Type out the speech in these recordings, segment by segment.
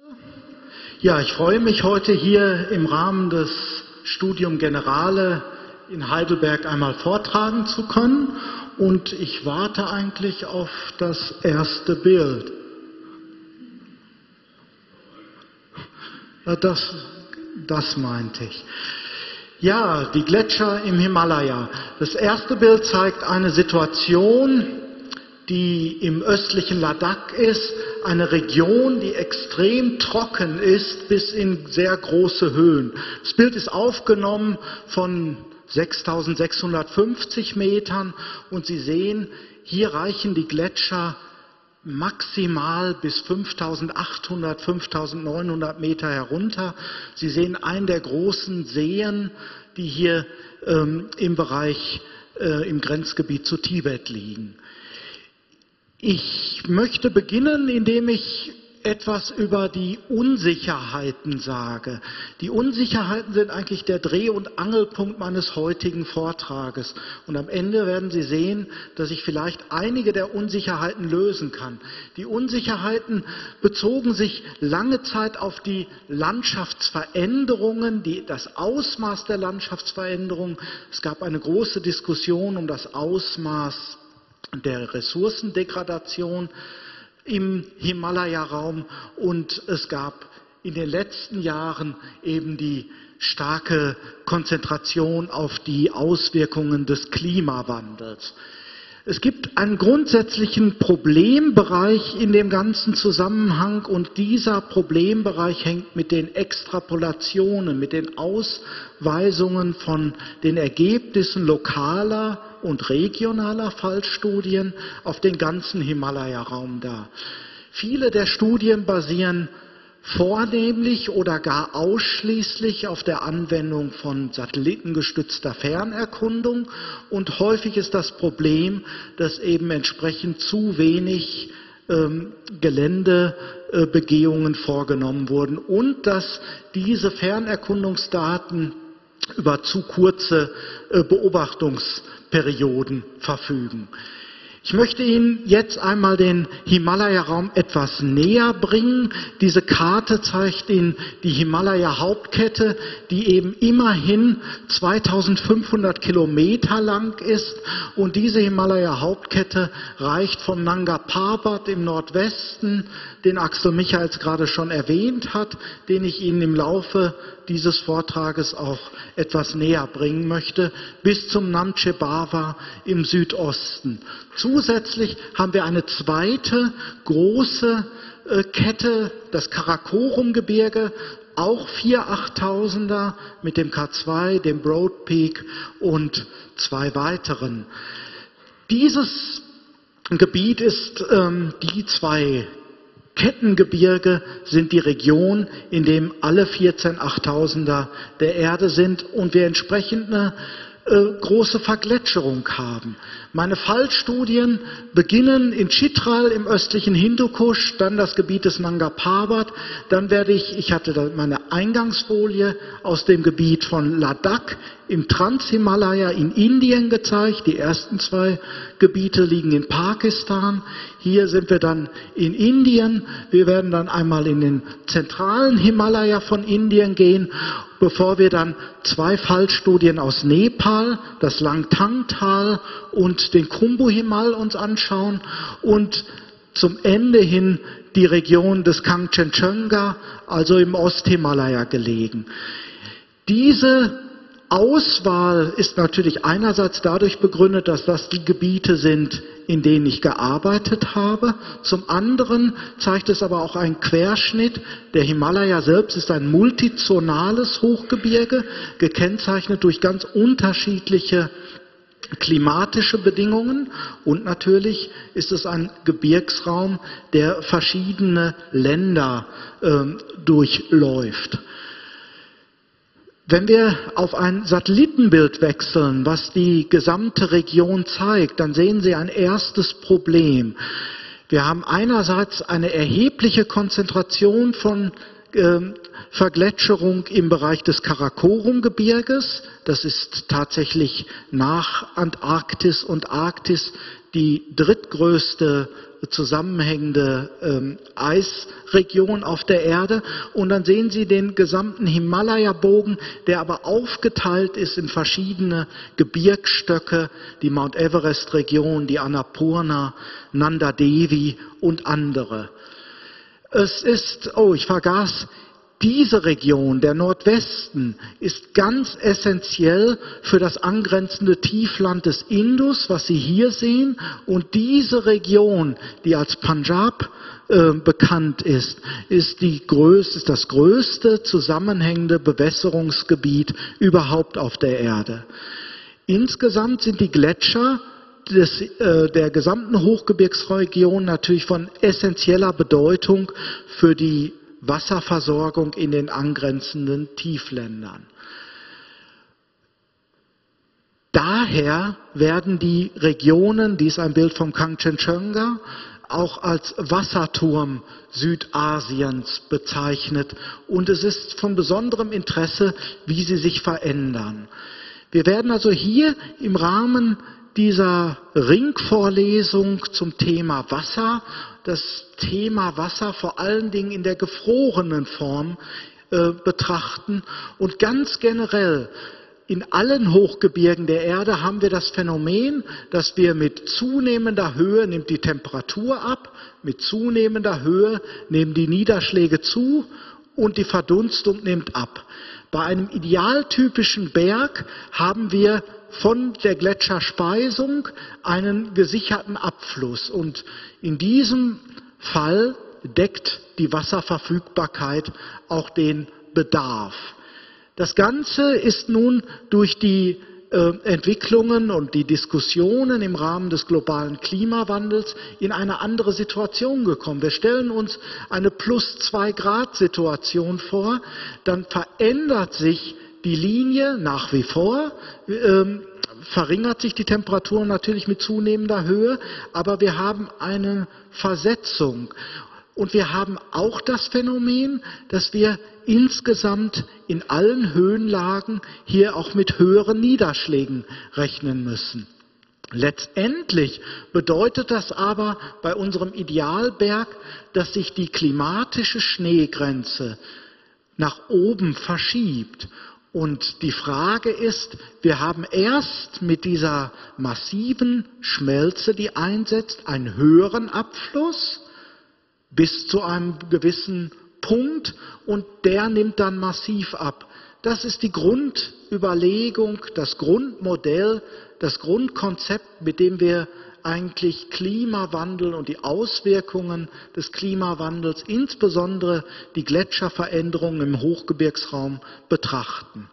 Ja, ich freue mich heute hier im Rahmen des Studium Generale in Heidelberg einmal vortragen zu können und ich warte eigentlich auf das erste Bild. Das meinte ich. Ja, die Gletscher im Himalaya. Das erste Bild zeigt eine Situation, die im östlichen Ladakh ist, eine Region, die extrem trocken ist, bis in sehr große Höhen. Das Bild ist aufgenommen von 6.650 Metern und Sie sehen, hier reichen die Gletscher maximal bis 5.800, 5.900 Meter herunter. Sie sehen einen der großen Seen, die hier im Bereich, im Grenzgebiet zu Tibet liegen. Ich möchte beginnen, indem ich etwas über die Unsicherheiten sage. Die Unsicherheiten sind eigentlich der Dreh- und Angelpunkt meines heutigen Vortrages. Und am Ende werden Sie sehen, dass ich vielleicht einige der Unsicherheiten lösen kann. Die Unsicherheiten bezogen sich lange Zeit auf die Landschaftsveränderungen, das Ausmaß der Landschaftsveränderung. Es gab eine große Diskussion um das Ausmaß der Ressourcendegradation im Himalaya-Raum und es gab in den letzten Jahren eben die starke Konzentration auf die Auswirkungen des Klimawandels. Es gibt einen grundsätzlichen Problembereich in dem ganzen Zusammenhang und dieser Problembereich hängt mit den Extrapolationen, mit den Ausweisungen von den Ergebnissen lokaler und regionaler Fallstudien auf den ganzen Himalaya-Raum dar. Viele der Studien basieren vornehmlich oder gar ausschließlich auf der Anwendung von satellitengestützter Fernerkundung und häufig ist das Problem, dass eben entsprechend zu wenig Geländebegehungen vorgenommen wurden und dass diese Fernerkundungsdaten über zu kurze Beobachtungsperioden verfügen. Ich möchte Ihnen jetzt einmal den Himalaya-Raum etwas näher bringen. Diese Karte zeigt Ihnen die Himalaya-Hauptkette, die eben immerhin 2500 Kilometer lang ist. Und diese Himalaya-Hauptkette reicht vom Nanga Parbat im Nordwesten, den Axel Michaels gerade schon erwähnt hat, den ich Ihnen im Laufe dieses Vortrages auch etwas näher bringen möchte, bis zum Namche Bawa im Südosten. Zusätzlich haben wir eine zweite große Kette, das Karakorum-Gebirge, auch 4 8000er mit dem K2, dem Broad Peak und 2 weiteren. Dieses Gebiet ist die 2 Kettengebirge sind die Region, in dem alle 14 8000er der Erde sind und wir entsprechend eine große Vergletscherung haben. Meine Fallstudien beginnen in Chitral im östlichen Hindukusch, dann das Gebiet des Nanga Parbat, dann werde ich hatte meine Eingangsfolie aus dem Gebiet von Ladakh im Transhimalaya in Indien gezeigt. Die ersten 2 Gebiete liegen in Pakistan. Hier sind wir dann in Indien. Wir werden dann einmal in den zentralen Himalaya von Indien gehen, bevor wir dann 2 Fallstudien aus Nepal, das Langtang-Tal und den Khumbu-Himal uns anschauen und zum Ende hin die Region des Kangchenjunga, also im Osthimalaya gelegen. Diese Auswahl ist natürlich einerseits dadurch begründet, dass das die Gebiete sind, in denen ich gearbeitet habe. Zum anderen zeigt es aber auch einen Querschnitt. Der Himalaya selbst ist ein multizonales Hochgebirge, gekennzeichnet durch ganz unterschiedliche klimatische Bedingungen und natürlich ist es ein Gebirgsraum, der verschiedene Länder durchläuft. Wenn wir auf ein Satellitenbild wechseln, was die gesamte Region zeigt, dann sehen Sie ein erstes Problem. Wir haben einerseits eine erhebliche Konzentration von Vergletscherung im Bereich des Karakorum-Gebirges. Das ist tatsächlich nach Antarktis und Arktis die drittgrößte zusammenhängende Eisregion auf der Erde. Und dann sehen Sie den gesamten Himalaya-Bogen, der aber aufgeteilt ist in verschiedene Gebirgsstöcke, die Mount Everest-Region, die Annapurna, Nanda Devi und andere. Es ist, ich vergaß, diese Region, der Nordwesten, ist ganz essentiell für das angrenzende Tiefland des Indus, was Sie hier sehen. Und diese Region, die als Punjab bekannt ist, ist das größte zusammenhängende Bewässerungsgebiet überhaupt auf der Erde. Insgesamt sind die Gletscher der gesamten Hochgebirgsregion natürlich von essentieller Bedeutung für die Wasserversorgung in den angrenzenden Tiefländern. Daher werden die Regionen, dies ist ein Bild vom Kangchenjunga, auch als Wasserturm Südasiens bezeichnet. Und es ist von besonderem Interesse, wie sie sich verändern. Wir werden also hier im Rahmen dieser Ringvorlesung zum Thema Wasser, das Thema Wasser vor allen Dingen in der gefrorenen Form betrachten. Und ganz generell in allen Hochgebirgen der Erde haben wir das Phänomen, dass wir mit zunehmender Höhe nimmt die Temperatur ab, mit zunehmender Höhe nehmen die Niederschläge zu und die Verdunstung nimmt ab. Bei einem idealtypischen Berg haben wir von der Gletscherspeisung einen gesicherten Abfluss. Und in diesem Fall deckt die Wasserverfügbarkeit auch den Bedarf. Das Ganze ist nun durch die Entwicklungen und die Diskussionen im Rahmen des globalen Klimawandels in eine andere Situation gekommen. Wir stellen uns eine +2-Grad-Situation vor, dann verändert sich die Linie nach wie vor, verringert sich die Temperatur natürlich mit zunehmender Höhe, aber wir haben eine Versetzung. Und wir haben auch das Phänomen, dass wir insgesamt in allen Höhenlagen hier auch mit höheren Niederschlägen rechnen müssen. Letztendlich bedeutet das aber bei unserem Idealberg, dass sich die klimatische Schneegrenze nach oben verschiebt. Und die Frage ist, wir haben erst mit dieser massiven Schmelze, die einsetzt, einen höheren Abfluss bis zu einem gewissen Punkt und der nimmt dann massiv ab. Das ist die Grundüberlegung, das Grundmodell, das Grundkonzept, mit dem wir eigentlich Klimawandel und die Auswirkungen des Klimawandels, insbesondere die Gletscherveränderungen im Hochgebirgsraum, betrachten.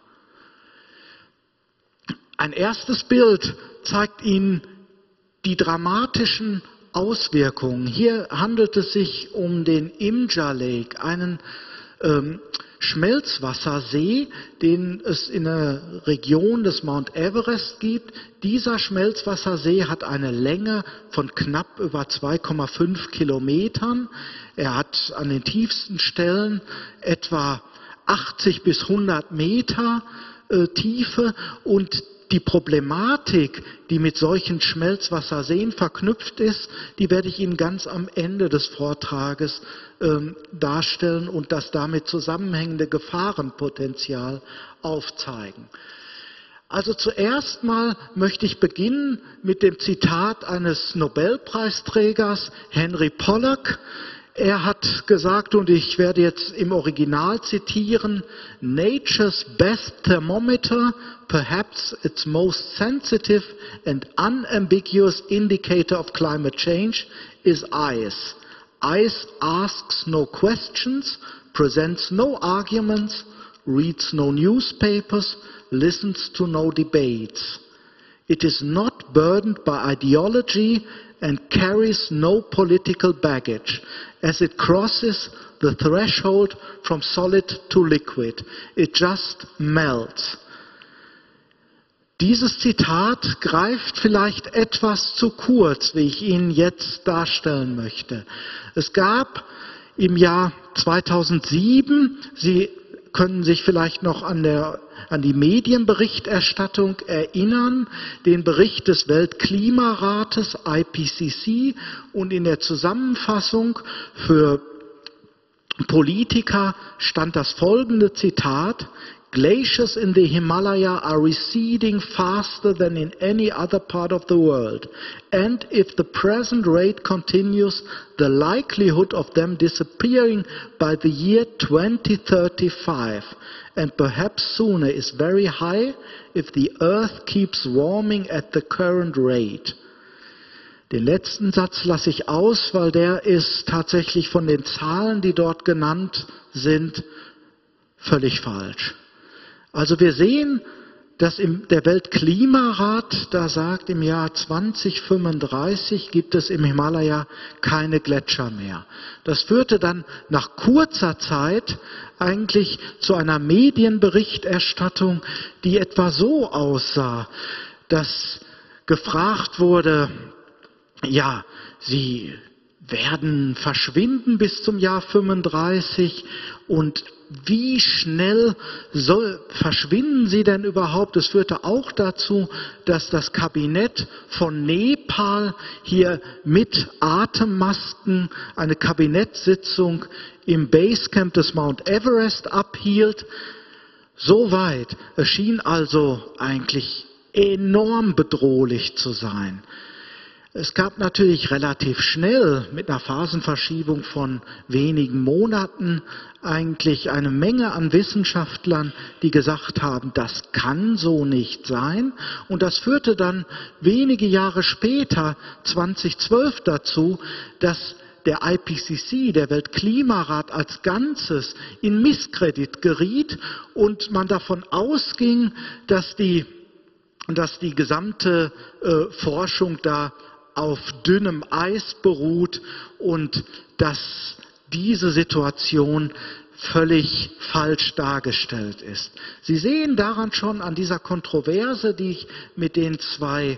Ein erstes Bild zeigt Ihnen die dramatischen Auswirkungen. Hier handelt es sich um den Imja Lake, einen Schmelzwassersee, den es in der Region des Mount Everest gibt. Dieser Schmelzwassersee hat eine Länge von knapp über 2,5 Kilometern. Er hat an den tiefsten Stellen etwa 80 bis 100 Meter Tiefe und die Problematik, die mit solchen Schmelzwasserseen verknüpft ist, die werde ich Ihnen ganz am Ende des Vortrages darstellen und das damit zusammenhängende Gefahrenpotenzial aufzeigen. Also zuerst mal möchte ich beginnen mit dem Zitat eines Nobelpreisträgers, Henry Pollock. Er hat gesagt, und ich werde jetzt im Original zitieren, "Nature's best thermometer, perhaps its most sensitive and unambiguous indicator of climate change, is ice. Ice asks no questions, presents no arguments, reads no newspapers, listens to no debates. It is not burdened by ideology and carries no political baggage as it crosses the threshold from solid to liquid. It just melts." Dieses Zitat greift vielleicht etwas zu kurz, wie ich Ihnen jetzt darstellen möchte. Es gab im Jahr 2007, Sie können sich vielleicht noch an der an die Medienberichterstattung erinnern, den Bericht des Weltklimarates IPCC, und in der Zusammenfassung für Politiker stand das folgende Zitat: Glaciers in the Himalaya are receding faster than in any other part of the world. And if the present rate continues, the likelihood of them disappearing by the year 2035 and perhaps sooner is very high if the Earth keeps warming at the current rate. Den letzten Satz lasse ich aus, weil der ist tatsächlich von den Zahlen, die dort genannt sind, völlig falsch. Also wir sehen, dass der Weltklimarat da sagt, im Jahr 2035 gibt es im Himalaya keine Gletscher mehr. Das führte dann nach kurzer Zeit eigentlich zu einer Medienberichterstattung, die etwa so aussah, dass gefragt wurde, ja, sie werden verschwinden bis zum Jahr 35 und wie schnell verschwinden sie denn überhaupt? Es führte auch dazu, dass das Kabinett von Nepal hier mit Atemmasken eine Kabinettssitzung im Basecamp des Mount Everest abhielt. Soweit. Es schien also eigentlich enorm bedrohlich zu sein. Es gab natürlich relativ schnell mit einer Phasenverschiebung von wenigen Monaten eigentlich eine Menge an Wissenschaftlern, die gesagt haben, das kann so nicht sein. Und das führte dann wenige Jahre später, 2012, dazu, dass der IPCC, der Weltklimarat als Ganzes, in Misskredit geriet und man davon ausging, dass die gesamte Forschung da auf dünnem Eis beruht und dass diese Situation völlig falsch dargestellt ist. Sie sehen daran schon an dieser Kontroverse, die ich mit den zwei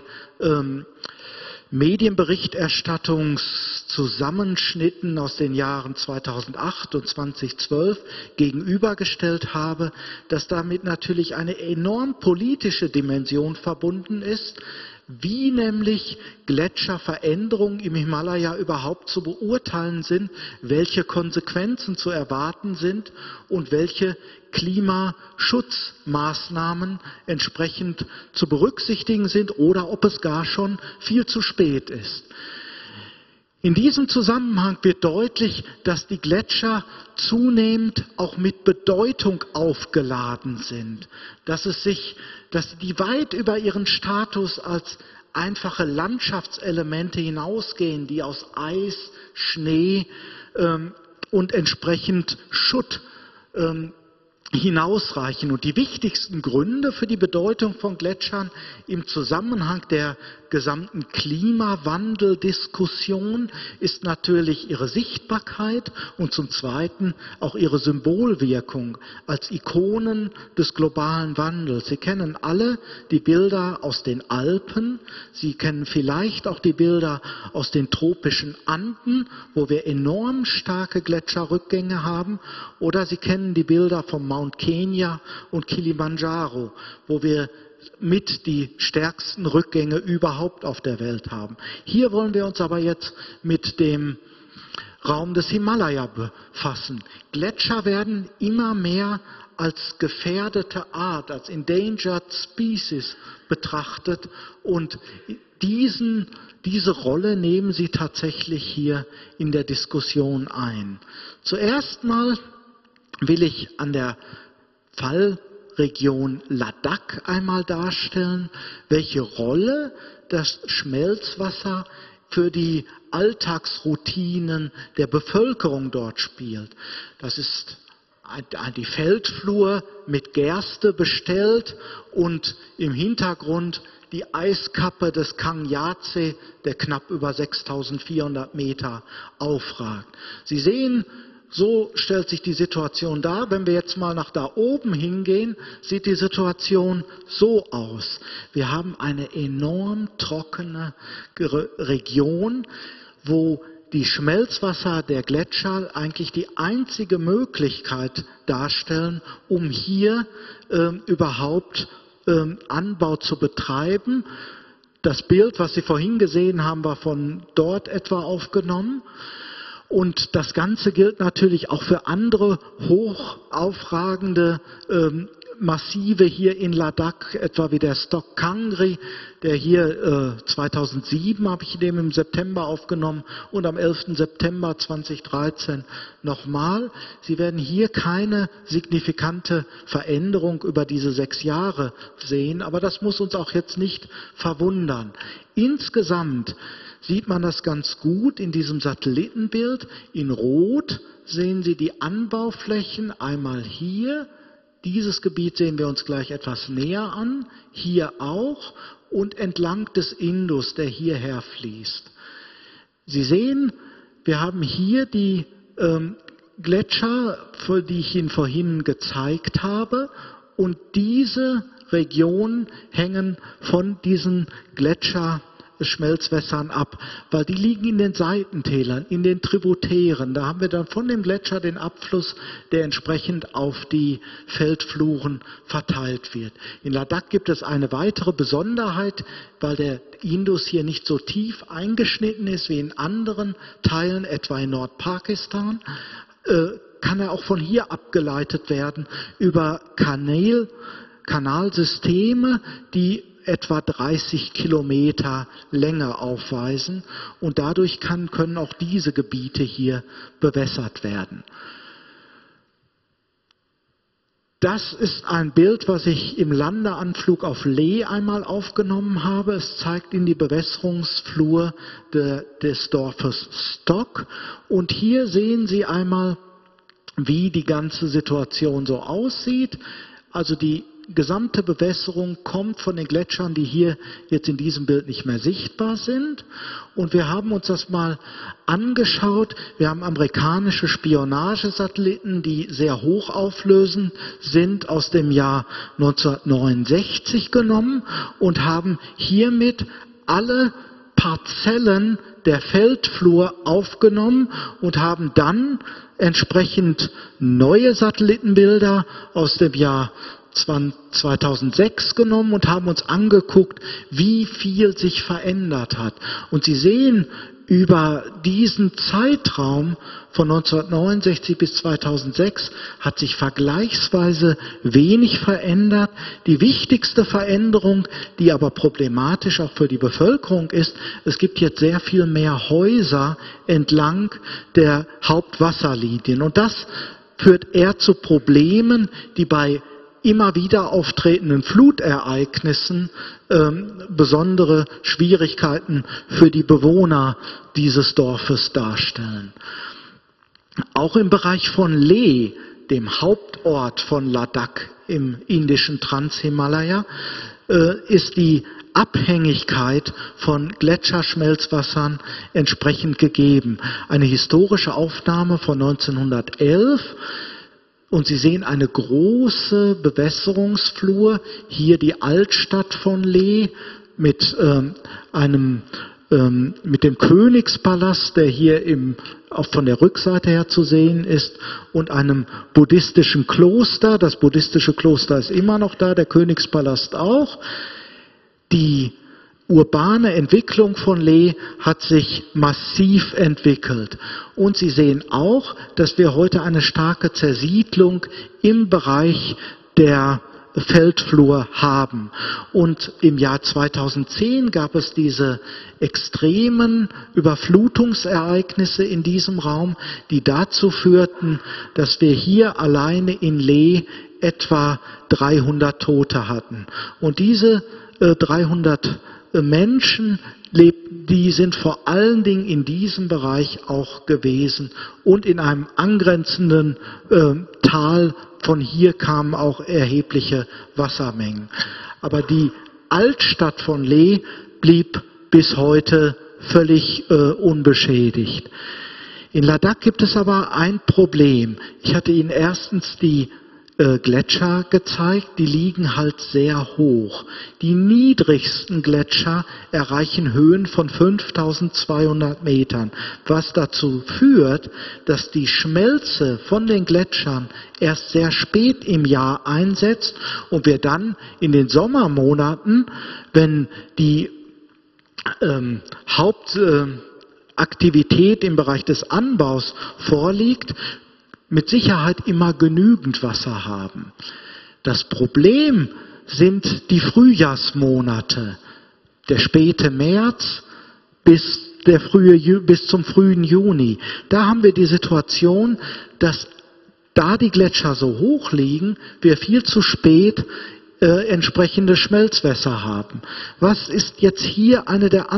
Medienberichterstattungszusammenschnitten aus den Jahren 2008 und 2012 gegenübergestellt habe, dass damit natürlich eine enorm politische Dimension verbunden ist, wie nämlich Gletscherveränderungen im Himalaya überhaupt zu beurteilen sind, welche Konsequenzen zu erwarten sind und welche Klimaschutzmaßnahmen entsprechend zu berücksichtigen sind oder ob es gar schon viel zu spät ist. In diesem Zusammenhang wird deutlich, dass die Gletscher zunehmend auch mit Bedeutung aufgeladen sind, dass die weit über ihren Status als einfache Landschaftselemente hinausgehen, die aus Eis, Schnee und entsprechend Schutt hinausreichen. Und die wichtigsten Gründe für die Bedeutung von Gletschern im Zusammenhang der gesamten Klimawandeldiskussion ist natürlich ihre Sichtbarkeit und zum Zweiten auch ihre Symbolwirkung als Ikonen des globalen Wandels. Sie kennen alle die Bilder aus den Alpen, Sie kennen vielleicht auch die Bilder aus den tropischen Anden, wo wir enorm starke Gletscherrückgänge haben, oder Sie kennen die Bilder vom Mount Kenya und Kilimanjaro, wo wir mit die stärksten Rückgänge überhaupt auf der Welt haben. Hier wollen wir uns aber jetzt mit dem Raum des Himalaya befassen. Gletscher werden immer mehr als gefährdete Art, als endangered species betrachtet und diese Rolle nehmen sie tatsächlich hier in der Diskussion ein. Zuerst mal will ich an der Fallregion Ladakh einmal darstellen, welche Rolle das Schmelzwasser für die Alltagsroutinen der Bevölkerung dort spielt. Das ist die Feldflur mit Gerste bestellt und im Hintergrund die Eiskappe des Kangyatsee, der knapp über 6.400 Meter aufragt. Sie sehen, so stellt sich die Situation dar. Wenn wir jetzt mal nach da oben hingehen, sieht die Situation so aus. Wir haben eine enorm trockene Region, wo die Schmelzwasser der Gletscher eigentlich die einzige Möglichkeit darstellen, um hier überhaupt Anbau zu betreiben. Das Bild, was Sie vorhin gesehen haben, war von dort etwa aufgenommen. Und das Ganze gilt natürlich auch für andere hochaufragende Massive hier in Ladakh, etwa wie der Stok Kangri, der hier 2007 habe ich den im September aufgenommen und am 11. September 2013 nochmal. Sie werden hier keine signifikante Veränderung über diese 6 Jahre sehen, aber das muss uns auch jetzt nicht verwundern. Insgesamt sieht man das ganz gut in diesem Satellitenbild. In Rot sehen Sie die Anbauflächen einmal hier. Dieses Gebiet sehen wir uns gleich etwas näher an, hier auch und entlang des Indus, der hierher fließt. Sie sehen, wir haben hier die Gletscher, die ich Ihnen vorhin gezeigt habe, und diese Regionen hängen von diesen Gletscherschmelzwässern ab, weil die liegen in den Seitentälern, in den Tributären. Da haben wir dann von dem Gletscher den Abfluss, der entsprechend auf die Feldfluren verteilt wird. In Ladakh gibt es eine weitere Besonderheit, weil der Indus hier nicht so tief eingeschnitten ist wie in anderen Teilen, etwa in Nordpakistan, kann er auch von hier abgeleitet werden über Kanalsysteme, die etwa 30 Kilometer Länge aufweisen und dadurch können auch diese Gebiete hier bewässert werden. Das ist ein Bild, was ich im Landeanflug auf Leh einmal aufgenommen habe. Es zeigt Ihnen die Bewässerungsflur des Dorfes Stok und hier sehen Sie einmal, wie die ganze Situation so aussieht. Also die gesamte Bewässerung kommt von den Gletschern, die hier jetzt in diesem Bild nicht mehr sichtbar sind. Und wir haben uns das mal angeschaut. Wir haben amerikanische Spionagesatelliten, die sehr hochauflösend sind, aus dem Jahr 1969 genommen und haben hiermit alle Parzellen der Feldflur aufgenommen und haben dann entsprechend neue Satellitenbilder aus dem Jahr 2006 genommen und haben uns angeguckt, wie viel sich verändert hat. Und Sie sehen, über diesen Zeitraum von 1969 bis 2006 hat sich vergleichsweise wenig verändert. Die wichtigste Veränderung, die aber problematisch auch für die Bevölkerung ist, es gibt jetzt sehr viel mehr Häuser entlang der Hauptwasserlinien. Und das führt eher zu Problemen, die bei immer wieder auftretenden Flutereignissen besondere Schwierigkeiten für die Bewohner dieses Dorfes darstellen. Auch im Bereich von Leh, dem Hauptort von Ladakh im indischen Transhimalaya, ist die Abhängigkeit von Gletscherschmelzwassern entsprechend gegeben. Eine historische Aufnahme von 1911. Und Sie sehen eine große Bewässerungsflur, hier die Altstadt von Leh mit dem Königspalast, der hier auch von der Rückseite her zu sehen ist, und einem buddhistischen Kloster. Das buddhistische Kloster ist immer noch da, der Königspalast auch. Die urbane Entwicklung von Leh hat sich massiv entwickelt. Und Sie sehen auch, dass wir heute eine starke Zersiedlung im Bereich der Feldflur haben. Und im Jahr 2010 gab es diese extremen Überflutungsereignisse in diesem Raum, die dazu führten, dass wir hier alleine in Leh etwa 300 Tote hatten. Und diese 300 Menschen, die sind vor allen Dingen in diesem Bereich auch gewesen und in einem angrenzenden Tal. Von hier kamen auch erhebliche Wassermengen. Aber die Altstadt von Leh blieb bis heute völlig unbeschädigt. In Ladakh gibt es aber ein Problem. Ich hatte Ihnen erstens die Gletscher gezeigt, die liegen halt sehr hoch. Die niedrigsten Gletscher erreichen Höhen von 5200 Metern, was dazu führt, dass die Schmelze von den Gletschern erst sehr spät im Jahr einsetzt und wir dann in den Sommermonaten, wenn die Hauptaktivität im Bereich des Anbaus vorliegt, mit Sicherheit immer genügend Wasser haben. Das Problem sind die Frühjahrsmonate, der späte März bis zum frühen Juni. Da haben wir die Situation, dass da die Gletscher so hoch liegen, wir viel zu spät entsprechende Schmelzwässer haben. Was ist jetzt hier eine der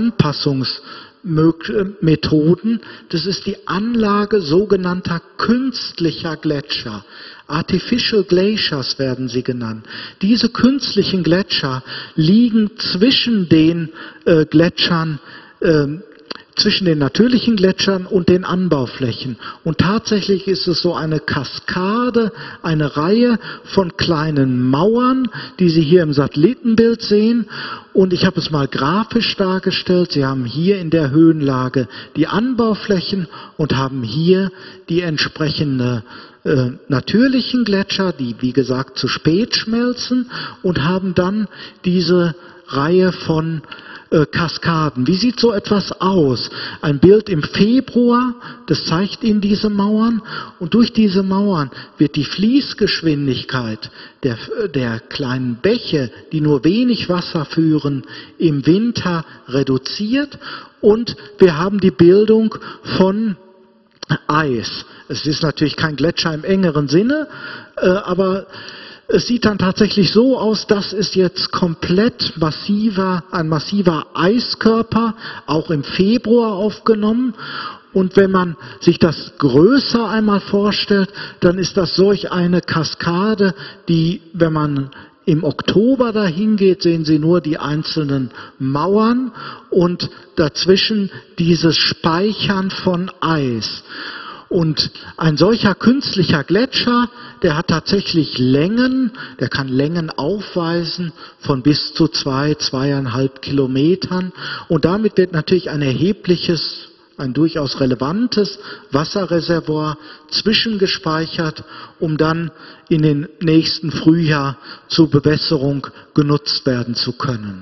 Anpassungsmethoden? Das ist die Anlage sogenannter künstlicher Gletscher. Artificial Glaciers werden sie genannt. Diese künstlichen Gletscher liegen zwischen den Gletschern, zwischen den natürlichen Gletschern und den Anbauflächen. Und tatsächlich ist es so eine Kaskade, eine Reihe von kleinen Mauern, die Sie hier im Satellitenbild sehen. Und ich habe es mal grafisch dargestellt. Sie haben hier in der Höhenlage die Anbauflächen und haben hier die entsprechende natürlichen Gletscher, die wie gesagt zu spät schmelzen, und haben dann diese Reihe von Kaskaden. Wie sieht so etwas aus? Ein Bild im Februar, das zeigt Ihnen diese Mauern, und durch diese Mauern wird die Fließgeschwindigkeit der kleinen Bäche, die nur wenig Wasser führen, im Winter reduziert, und wir haben die Bildung von Eis. Es ist natürlich kein Gletscher im engeren Sinne, aber es sieht dann tatsächlich so aus, das ist jetzt komplett ein massiver Eiskörper, auch im Februar aufgenommen. Und wenn man sich das größer einmal vorstellt, dann ist das solch eine Kaskade, die, wenn man im Oktober dahin geht, sehen Sie nur die einzelnen Mauern und dazwischen dieses Speichern von Eis. Und ein solcher künstlicher Gletscher, der hat tatsächlich Längen, der kann Längen aufweisen von bis zu 2,5 Kilometern. Und damit wird natürlich ein durchaus relevantes Wasserreservoir zwischengespeichert, um dann in den nächsten Frühjahr zur Bewässerung genutzt werden zu können.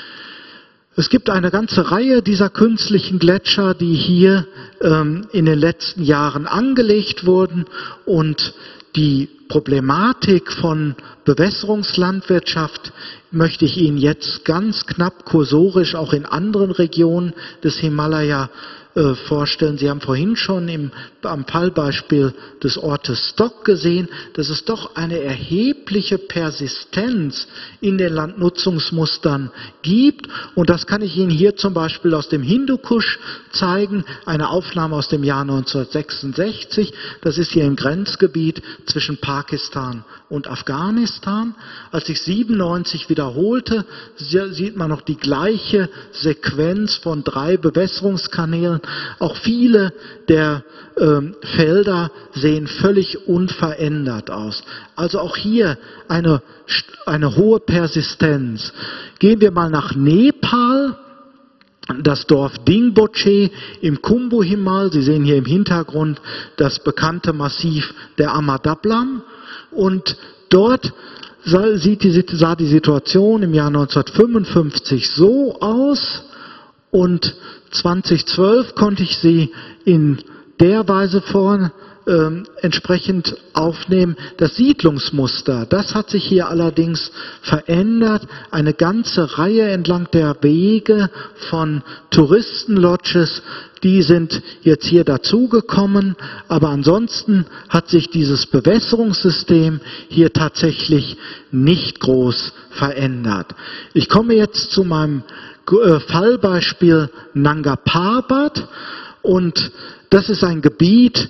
Es gibt eine ganze Reihe dieser künstlichen Gletscher, die hier in den letzten Jahren angelegt wurden, und die Problematik von Bewässerungslandwirtschaft möchte ich Ihnen jetzt ganz knapp kursorisch auch in anderen Regionen des Himalaya vorstellen. Sie haben vorhin schon am Fallbeispiel des Ortes Stok gesehen, dass es doch eine erhebliche Persistenz in den Landnutzungsmustern gibt. Und das kann ich Ihnen hier zum Beispiel aus dem Hindukusch zeigen, eine Aufnahme aus dem Jahr 1966. Das ist hier im Grenzgebiet zwischen Pakistan und Afghanistan. Als ich 97 wiederholte, sieht man noch die gleiche Sequenz von 3 Bewässerungskanälen. Auch viele der Felder sehen völlig unverändert aus. Also auch hier eine hohe Persistenz. Gehen wir mal nach Nepal. Das Dorf Dingboche im Khumbu-Himal. Sie sehen hier im Hintergrund das bekannte Massiv der Amadablam. Und dort sah die Situation im Jahr 1955 so aus, und 2012 konnte ich sie in der Weise entsprechend aufnehmen. Das Siedlungsmuster, das hat sich hier allerdings verändert. Eine ganze Reihe entlang der Wege von Touristenlodges, die sind jetzt hier dazugekommen, aber ansonsten hat sich dieses Bewässerungssystem hier tatsächlich nicht groß verändert. Ich komme jetzt zu meinem Fallbeispiel Nanga Parbat, und das ist ein Gebiet,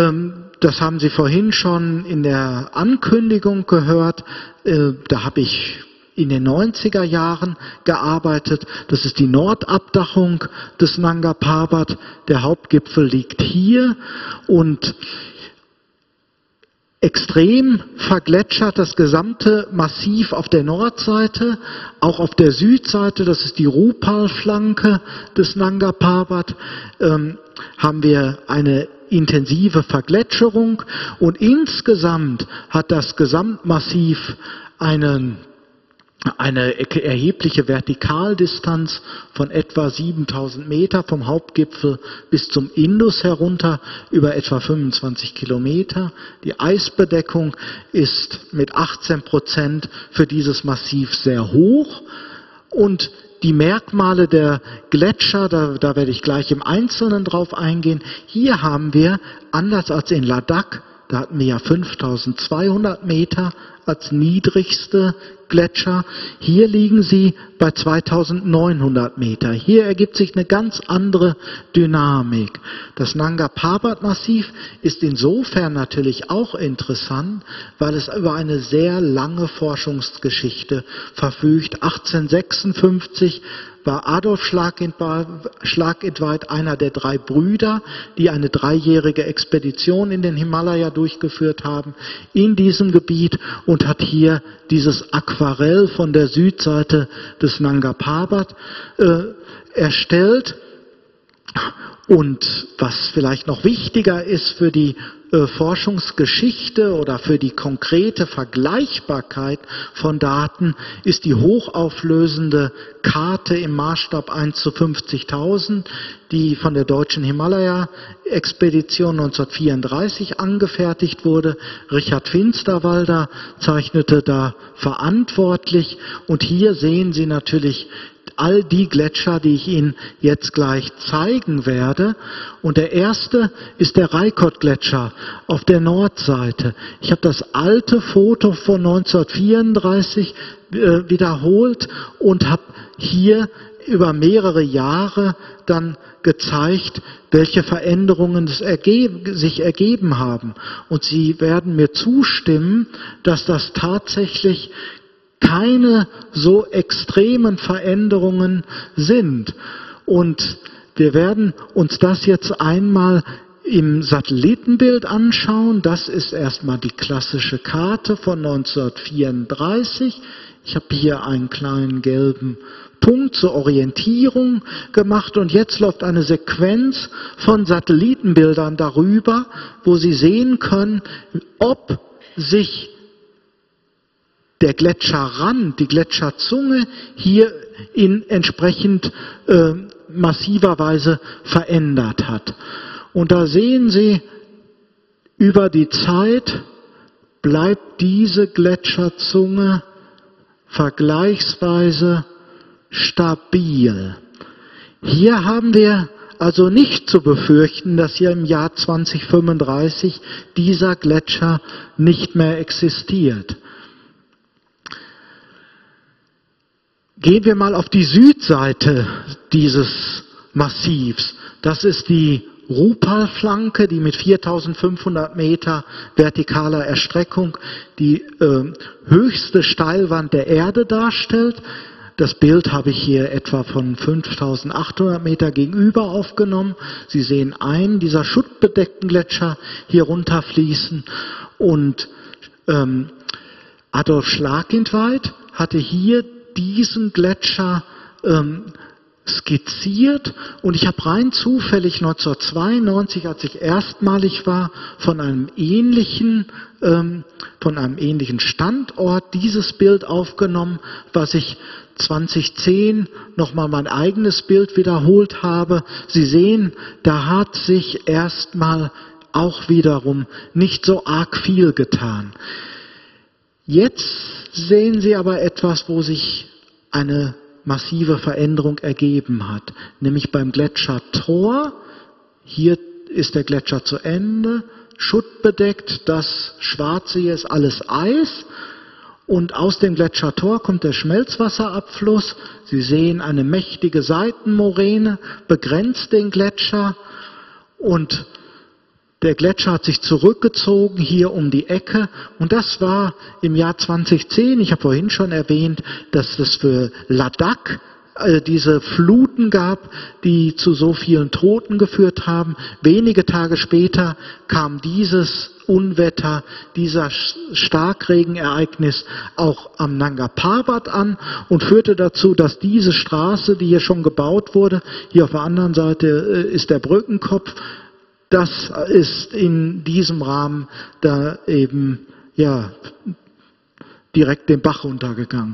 das haben Sie vorhin schon in der Ankündigung gehört, da habe ich in den 90er Jahren gearbeitet. Das ist die Nordabdachung des Nanga Parbat. Der Hauptgipfel liegt hier, und extrem vergletschert, das gesamte Massiv auf der Nordseite, auch auf der Südseite, das ist die Rupal-Flanke des Nanga Parbat, haben wir eine intensive Vergletscherung und insgesamt hat das Gesamtmassiv eine erhebliche Vertikaldistanz von etwa 7000 Meter vom Hauptgipfel bis zum Indus herunter, über etwa 25 Kilometer. Die Eisbedeckung ist mit 18% für dieses Massiv sehr hoch und die Merkmale der Gletscher, da werde ich gleich im Einzelnen drauf eingehen. Hier haben wir, anders als in Ladakh, da hatten wir ja 5200 Meter als niedrigste Gletscher. Hier liegen sie bei 2900 Meter. Hier ergibt sich eine ganz andere Dynamik. Das Nanga Parbat Massiv ist insofern natürlich auch interessant, weil es über eine sehr lange Forschungsgeschichte verfügt. 1856 war Adolf Schlagintweit einer der 3 Brüder, die eine 3-jährige Expedition in den Himalaya durchgeführt haben, in diesem Gebiet und hat hier dieses Aquarell von der Südseite des Nanga Parbat erstellt. Und was vielleicht noch wichtiger ist für die Forschungsgeschichte oder für die konkrete Vergleichbarkeit von Daten, ist die hochauflösende Karte im Maßstab 1:50.000, die von der deutschen Himalaya-Expedition 1934 angefertigt wurde. Richard Finsterwalder zeichnete da verantwortlich und hier sehen Sie natürlich all die Gletscher, die ich Ihnen jetzt gleich zeigen werde. Und der erste ist der Reykot-Gletscher auf der Nordseite. Ich habe das alte Foto von 1934 wiederholt und habe hier über mehrere Jahre dann gezeigt, welche Veränderungen sich ergeben haben. Und Sie werden mir zustimmen, dass das tatsächlich keine so extremen Veränderungen sind. Und wir werden uns das jetzt einmal im Satellitenbild anschauen. Das ist erstmal die klassische Karte von 1934. Ich habe hier einen kleinen gelben Punkt zur Orientierung gemacht und jetzt läuft eine Sequenz von Satellitenbildern darüber, wo Sie sehen können, ob sich der Gletscherrand, die Gletscherzunge hier in entsprechend massiver Weise verändert hat. Und da sehen Sie, über die Zeit bleibt diese Gletscherzunge vergleichsweise stabil. Hier haben wir also nicht zu befürchten, dass hier im Jahr 2035 dieser Gletscher nicht mehr existiert. Gehen wir mal auf die Südseite dieses Massivs. Das ist die Rupal-Flanke, die mit 4500 Meter vertikaler Erstreckung die höchste Steilwand der Erde darstellt. Das Bild habe ich hier etwa von 5800 Meter gegenüber aufgenommen. Sie sehen einen dieser schuttbedeckten Gletscher hier runterfließen. Und Adolf Schlagintweit hatte hier diesen Gletscher skizziert und ich habe rein zufällig 1992, als ich erstmalig war, von einem ähnlichen Standort dieses Bild aufgenommen, was ich 2010 nochmal mein eigenes Bild wiederholt habe. Sie sehen, da hat sich erstmal auch wiederum nicht so arg viel getan. Jetzt sehen Sie aber etwas, wo sich eine massive Veränderung ergeben hat, nämlich beim Gletscher Thor. Hier ist der Gletscher zu Ende, schuttbedeckt, das Schwarze hier ist alles Eis und aus dem Gletscher Thor kommt der Schmelzwasserabfluss. Sie sehen, eine mächtige Seitenmoräne begrenzt den Gletscher und der Gletscher hat sich zurückgezogen hier um die Ecke und das war im Jahr 2010, ich habe vorhin schon erwähnt, dass das für Ladakh diese Fluten gab, die zu so vielen Toten geführt haben. Wenige Tage später kam dieses Unwetter, dieser Starkregenereignis auch am Nanga Parbat an und führte dazu, dass diese Straße, die hier schon gebaut wurde, hier auf der anderen Seite ist der Brückenkopf, das ist in diesem Rahmen da eben ja direkt den Bach runtergegangen.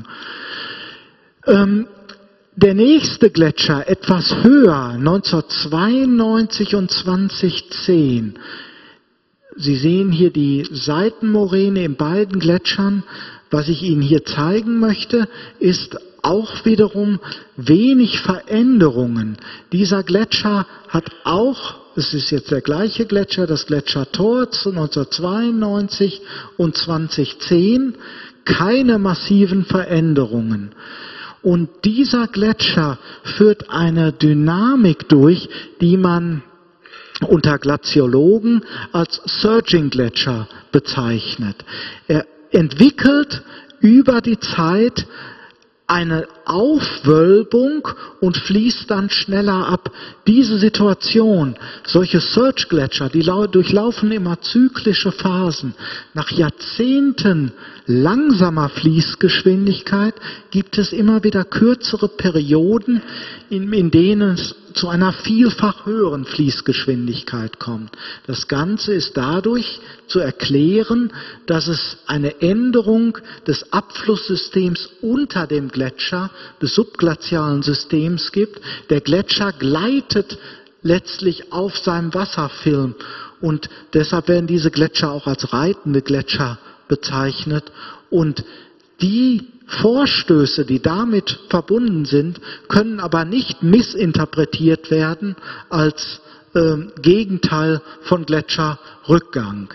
Der nächste Gletscher, etwas höher, 1992 und 2010. Sie sehen hier die Seitenmoräne in beiden Gletschern. Was ich Ihnen hier zeigen möchte, ist auch wiederum wenig Veränderungen. Dieser Gletscher hat auch, es ist jetzt der gleiche Gletscher, das Gletscher Torz 1992 und 2010, keine massiven Veränderungen. Und dieser Gletscher führt eine Dynamik durch, die man unter Glaziologen als Surging Gletscher bezeichnet. Er entwickelt über die Zeit eine Aufwölbung und fließt dann schneller ab. Diese Situation, solche Surge-Gletscher, die durchlaufen immer zyklische Phasen. Nach Jahrzehnten langsamer Fließgeschwindigkeit gibt es immer wieder kürzere Perioden, in denen es zu einer vielfach höheren Fließgeschwindigkeit kommt. Das Ganze ist dadurch zu erklären, dass es eine Änderung des Abflusssystems unter dem Gletscher, des subglazialen Systems gibt. Der Gletscher gleitet letztlich auf seinem Wasserfilm und deshalb werden diese Gletscher auch als reitende Gletscher bezeichnet. Und die Vorstöße, die damit verbunden sind, können aber nicht missinterpretiert werden als Gegenteil von Gletscherrückgang.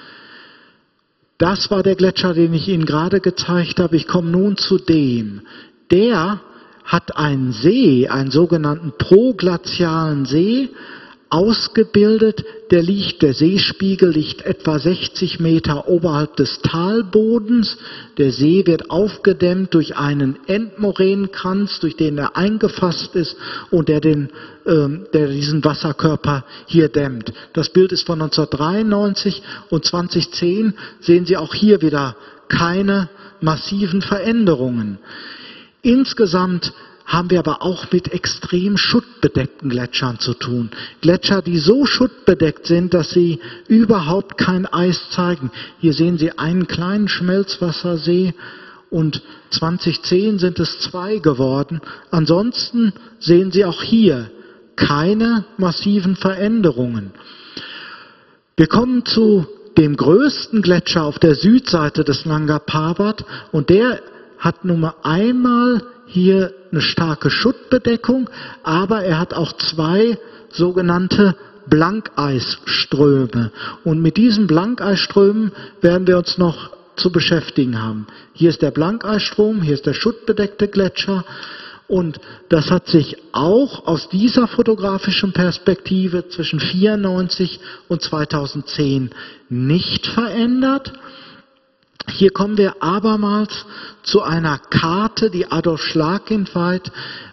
Das war der Gletscher, den ich Ihnen gerade gezeigt habe. Ich komme nun zu dem. Der hat einen See, einen sogenannten proglazialen See, ausgebildet. Der Seespiegel liegt etwa 60 Meter oberhalb des Talbodens. Der See wird aufgedämmt durch einen Endmoränenkranz, durch den er eingefasst ist und der diesen Wasserkörper hier dämmt. Das Bild ist von 1993 und 2010 sehen Sie auch hier wieder keine massiven Veränderungen. Insgesamt haben wir aber auch mit extrem schuttbedeckten Gletschern zu tun. Gletscher, die so schuttbedeckt sind, dass sie überhaupt kein Eis zeigen. Hier sehen Sie einen kleinen Schmelzwassersee und 2010 sind es 2 geworden. Ansonsten sehen Sie auch hier keine massiven Veränderungen. Wir kommen zu dem größten Gletscher auf der Südseite des Nanga Parbat und der hat nun einmal hier eine starke Schuttbedeckung, aber er hat auch 2 sogenannte Blankeisströme. Und mit diesen Blankeisströmen werden wir uns noch zu beschäftigen haben. Hier ist der Blankeisstrom, hier ist der schuttbedeckte Gletscher. Und das hat sich auch aus dieser fotografischen Perspektive zwischen 1994 und 2010 nicht verändert. Hier kommen wir abermals zu einer Karte, die Adolf Schlagenweit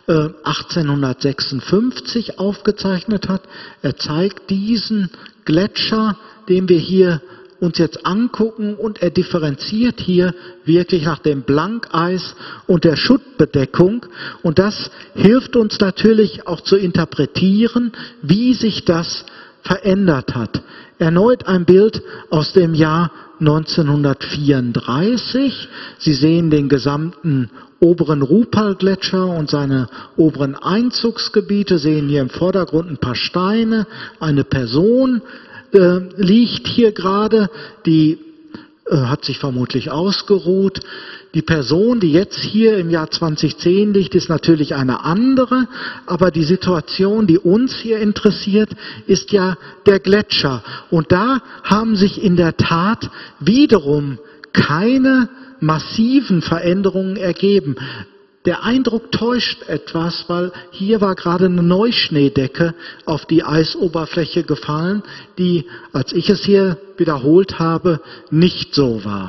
1856 aufgezeichnet hat. Er zeigt diesen Gletscher, den wir hier uns jetzt angucken, und er differenziert hier wirklich nach dem Blankeis und der Schuttbedeckung. Und das hilft uns natürlich auch zu interpretieren, wie sich das verändert hat. Erneut ein Bild aus dem Jahr 1934. Sie sehen den gesamten oberen Rupal-Gletscher und seine oberen Einzugsgebiete, sehen hier im Vordergrund ein paar Steine, eine Person liegt hier gerade, die hat sich vermutlich ausgeruht. Die Person, die jetzt hier im Jahr 2010 liegt, ist natürlich eine andere, aber die Situation, die uns hier interessiert, ist ja der Gletscher. Und da haben sich in der Tat wiederum keine massiven Veränderungen ergeben. Der Eindruck täuscht etwas, weil hier war gerade eine Neuschneedecke auf die Eisoberfläche gefallen, die, als ich es hier wiederholt habe, nicht so war.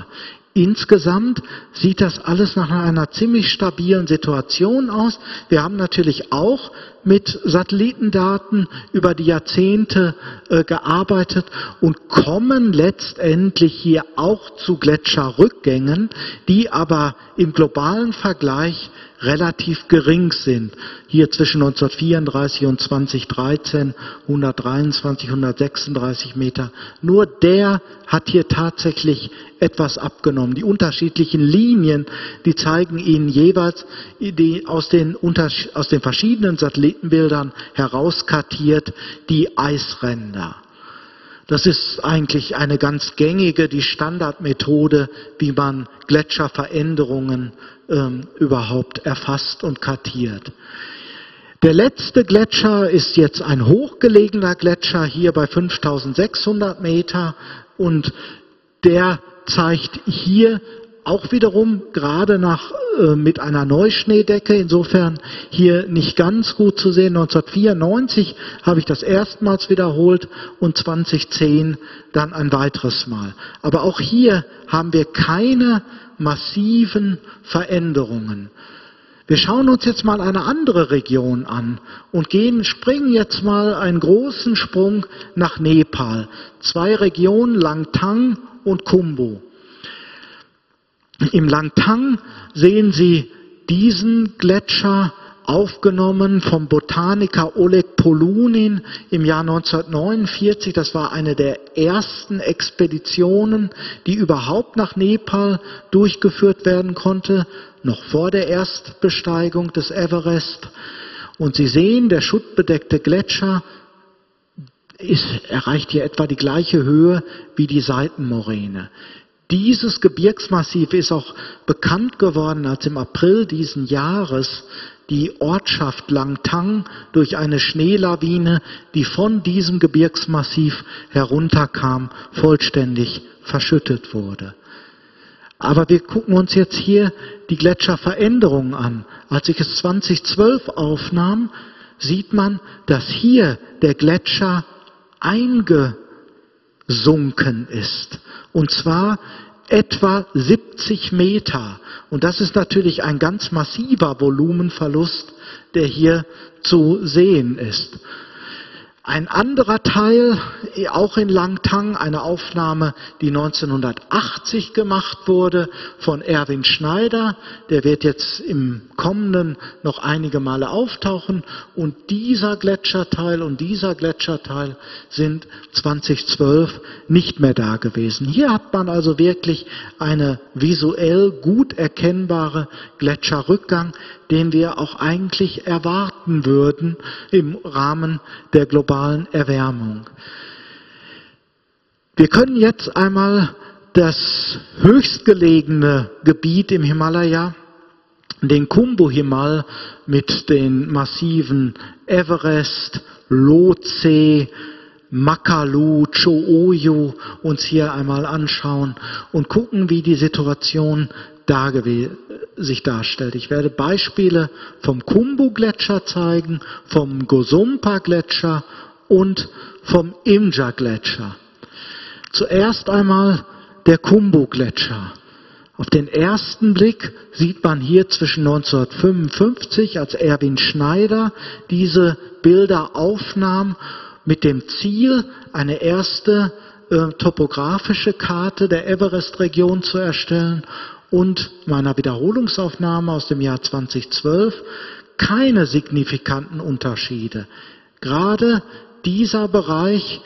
Insgesamt sieht das alles nach einer ziemlich stabilen Situation aus. Wir haben natürlich auch mit Satellitendaten über die Jahrzehnte gearbeitet und kommen letztendlich hier auch zu Gletscherrückgängen, die aber im globalen Vergleich relativ gering sind. Hier zwischen 1934 und 2013 123, 136 Meter. Nur der hat hier tatsächlich etwas abgenommen. Die unterschiedlichen Linien, die zeigen Ihnen jeweils die aus den verschiedenen Satellitenbildern herauskartiert die Eisränder. Das ist eigentlich eine ganz gängige, die Standardmethode, wie man Gletscherveränderungen überhaupt erfasst und kartiert. Der letzte Gletscher ist jetzt ein hochgelegener Gletscher hier bei 5600 Meter und der zeigt hier auch wiederum gerade mit einer Neuschneedecke, insofern hier nicht ganz gut zu sehen. 1994 habe ich das erstmals wiederholt und 2010 dann ein weiteres Mal. Aber auch hier haben wir keine massiven Veränderungen. Wir schauen uns jetzt mal eine andere Region an und springen jetzt mal einen großen Sprung nach Nepal. 2 Regionen, Langtang und Khumbu. Im Langtang sehen Sie diesen Gletscher aufgenommen vom Botaniker Oleg Polunin im Jahr 1949. Das war eine der ersten Expeditionen, die überhaupt nach Nepal durchgeführt werden konnte, noch vor der Erstbesteigung des Everest. Und Sie sehen, der schuttbedeckte Gletscher erreicht hier etwa die gleiche Höhe wie die Seitenmoräne. Dieses Gebirgsmassiv ist auch bekannt geworden, als im April diesen Jahres die Ortschaft Langtang durch eine Schneelawine, die von diesem Gebirgsmassiv herunterkam, vollständig verschüttet wurde. Aber wir gucken uns jetzt hier die Gletscherveränderungen an. Als ich es 2012 aufnahm, sieht man, dass hier der Gletscher eingesunken ist. Und zwar etwa 70 Meter. Und das ist natürlich ein ganz massiver Volumenverlust, der hier zu sehen ist. Ein anderer Teil, auch in Langtang, eine Aufnahme, die 1980 gemacht wurde von Erwin Schneider. Der wird jetzt im Kommenden noch einige Male auftauchen. Und dieser Gletscherteil und dieser Gletscherteil sind 2012 nicht mehr da gewesen. Hier hat man also wirklich eine visuell gut erkennbare Gletscherrückgang, den wir auch eigentlich erwarten würden im Rahmen der globalen Erwärmung. Wir können jetzt einmal das höchstgelegene Gebiet im Himalaya, den Khumbu-Himal mit den Massiven Everest, Lhotse, Makalu, Cho-Oyu uns hier einmal anschauen und gucken, wie die Situation sich darstellt. Ich werde Beispiele vom Khumbu-Gletscher zeigen, vom Gosumpa-Gletscher und vom Imja-Gletscher. Zuerst einmal der Khumbu-Gletscher. Auf den ersten Blick sieht man hier zwischen 1955, als Erwin Schneider diese Bilder aufnahm, mit dem Ziel, eine erste topografische Karte der Everest-Region zu erstellen, und meiner Wiederholungsaufnahme aus dem Jahr 2012 keine signifikanten Unterschiede. Gerade dieser Bereich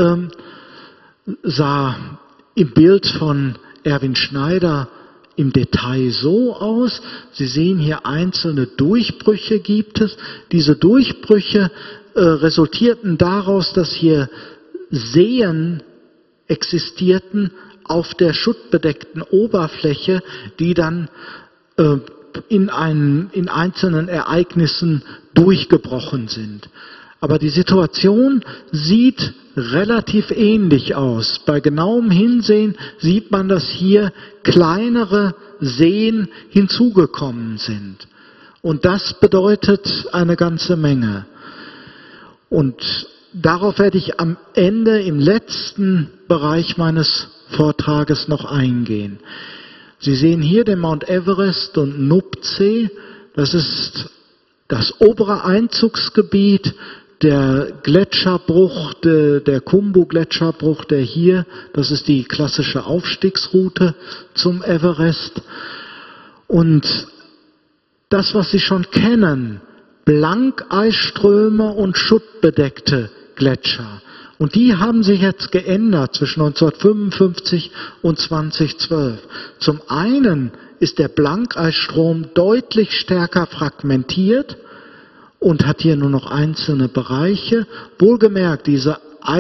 sah im Bild von Erwin Schneider im Detail so aus. Sie sehen hier einzelne Durchbrüche gibt es. Diese Durchbrüche resultierten daraus, dass hier Seen existierten auf der schuttbedeckten Oberfläche, die dann in einzelnen Ereignissen durchgebrochen sind. Aber die Situation sieht relativ ähnlich aus. Bei genauem Hinsehen sieht man, dass hier kleinere Seen hinzugekommen sind. Und das bedeutet eine ganze Menge. Und darauf werde ich am Ende im letzten Bereich meines Vortrages noch eingehen. Sie sehen hier den Mount Everest und Nuptse. Das ist das obere Einzugsgebiet, der Gletscherbruch, der Khumbu-Gletscherbruch, der hier, das ist die klassische Aufstiegsroute zum Everest. Und das, was Sie schon kennen, Blankeisströme und schuttbedeckte Gletscher. Und die haben sich jetzt geändert zwischen 1955 und 2012. Zum einen ist der Blankeisstrom deutlich stärker fragmentiert und hat hier nur noch einzelne Bereiche. Wohlgemerkt, diese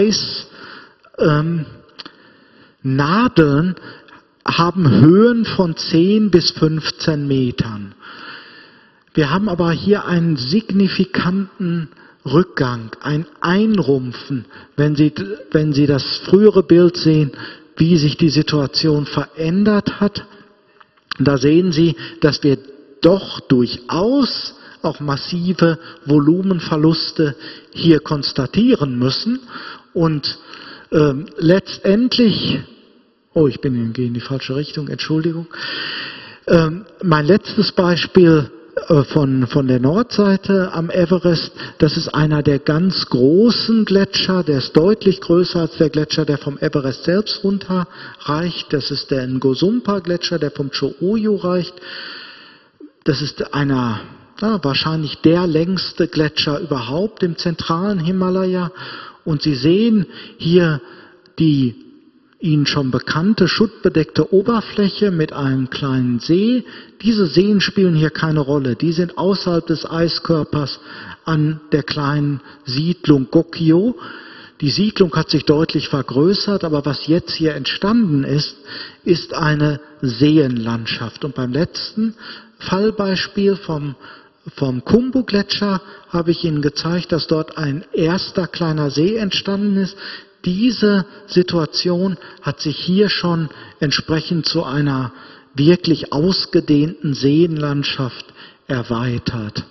Eisnadeln haben Höhen von 10 bis 15 Metern. Wir haben aber hier einen signifikanten Rückgang, ein Einrumpfen, wenn Sie das frühere Bild sehen, wie sich die Situation verändert hat. Da sehen Sie, dass wir doch durchaus auch massive Volumenverluste hier konstatieren müssen. Und letztendlich, ich gehe in die falsche Richtung, Entschuldigung. Mein letztes Beispiel von der Nordseite am Everest, das ist einer der ganz großen Gletscher, der ist deutlich größer als der Gletscher, der vom Everest selbst runterreicht. Das ist der Ngozumpa-Gletscher, der vom Cho-Oyu reicht. Das ist wahrscheinlich der längste Gletscher überhaupt im zentralen Himalaya. Und Sie sehen hier die Ihnen schon bekannte schuttbedeckte Oberfläche mit einem kleinen See. Diese Seen spielen hier keine Rolle. Die sind außerhalb des Eiskörpers an der kleinen Siedlung Gokyo. Die Siedlung hat sich deutlich vergrößert, aber was jetzt hier entstanden ist, ist eine Seenlandschaft. Und beim letzten Fallbeispiel vom Khumbu-Gletscher habe ich Ihnen gezeigt, dass dort ein erster kleiner See entstanden ist. Diese Situation hat sich hier schon entsprechend zu einer wirklich ausgedehnten Seenlandschaft erweitert.